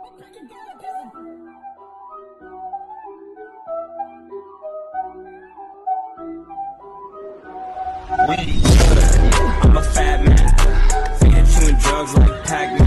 I'm a fat man, thinking chewing drugs like Pac-Man.